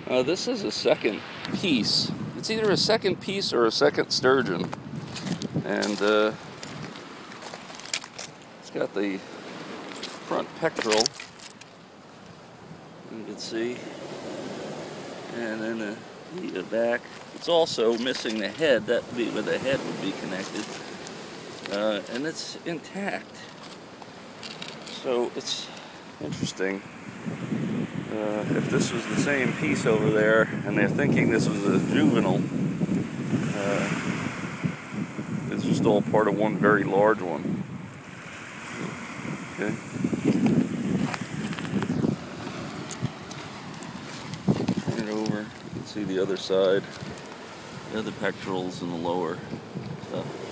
This is a second piece. It's either a second piece or a second sturgeon. And it's got the front pectoral, you can see, and then the back. It's also missing the head. That would be where the head would be connected, and it's intact. So it's interesting. If this was the same piece over there, and they're thinking this was a juvenile, it's just all part of one very large one. Okay. Turn it over. You can see the other side, the other pectorals and the lower stuff.